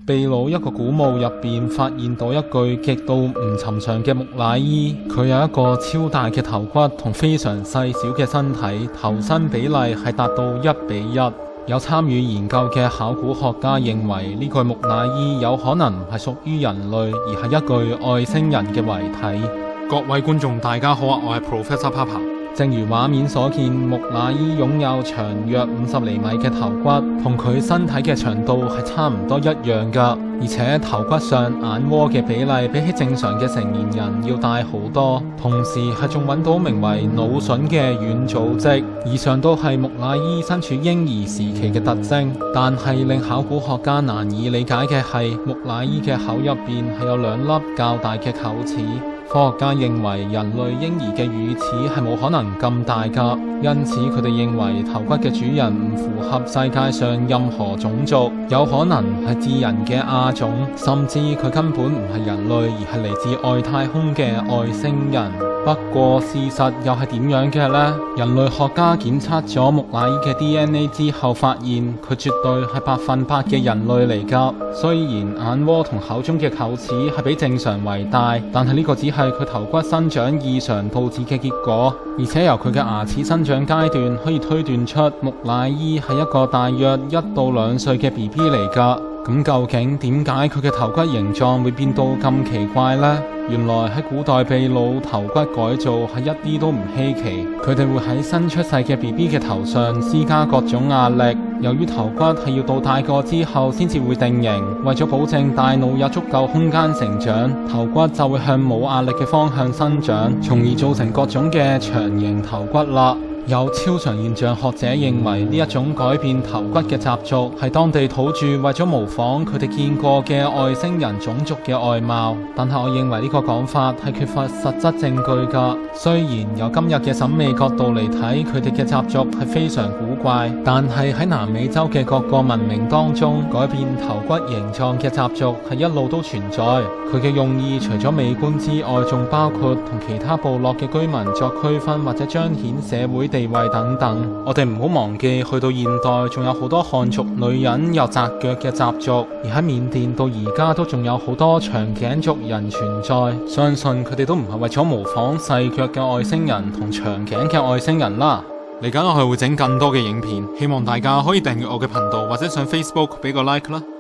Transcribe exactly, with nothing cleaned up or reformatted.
秘魯一個古墓入邊發現到一具極度唔尋常嘅木乃伊，佢有一個超大嘅頭骨同非常細小嘅身體，頭身比例係達到一比一。有參與研究嘅考古學家認為呢具木乃伊有可能唔係屬於人類，而係一具外星人嘅遺體。 各位觀眾大家好啊，我係 Professor Papa。 正如畫面所見，木乃伊擁有長約五十厘米嘅頭骨，同佢身體嘅長度係差唔多一樣噶，而且頭骨上眼窩嘅比例比起正常嘅成年人要大好多，同時係仲揾到名為腦筍嘅軟組織。以上都係木乃伊身處嬰兒時期嘅特徵，但係令考古學家難以理解嘅係，木乃伊嘅口入邊係有兩粒較大嘅臼齒。科學家認為人類嬰兒嘅乳齒係冇可能咁大㗎，因此佢哋認為頭骨嘅主人唔符合世界上任何種族，有可能係智人嘅亞種，甚至佢根本唔係人類，而係嚟自外太空嘅外星人。不過事實又係點樣嘅呢？人類學家檢測咗木乃伊嘅 D N A 之後，發現佢絕對係百分百嘅人類嚟㗎。雖然眼窩同口中嘅臼齒係比正常為大，但係呢個只係佢頭骨生長異常導致嘅結果，而且由佢嘅牙齒生長階段可以推斷出木乃伊係一個大約一到兩歲嘅 B B 嚟㗎。咁究竟點解佢嘅頭骨形狀會變到咁奇怪呢？原來喺古代秘魯，頭骨改造係一啲都唔稀奇，佢哋會喺新出世嘅 B B 嘅頭上施加各種壓力。由於頭骨係要到大個之後先至會定型，為咗保證大腦有足夠空間成長，頭骨就會向冇壓力嘅方向生長，從而造成各種嘅長形頭骨啦。有超常現象學者認為呢一種改變頭骨嘅習俗係當地土著為咗模仿佢哋見過嘅外星人種族嘅外貌，但係我認為呢個講法係缺乏實質證據㗎。雖然由今日嘅審美角度嚟睇，佢哋嘅習俗係非常古怪，但係喺南美洲嘅各個文明當中，改變頭骨形狀嘅習俗係一路都存在。佢嘅用意除咗美觀之外，仲包括同其他部落嘅居民作區分或者彰顯社會地位等等。我哋唔好忘記，去到現代仲有好多漢族女人有紮腳嘅習俗，而喺緬甸到而家都仲有好多長頸族人存在。相信佢哋都唔係為咗模仿細腳嘅外星人同長頸嘅外星人啦。 嚟緊我係會整更多嘅影片，希望大家可以訂閱我嘅頻道或者上 Facebook 俾個 like 啦。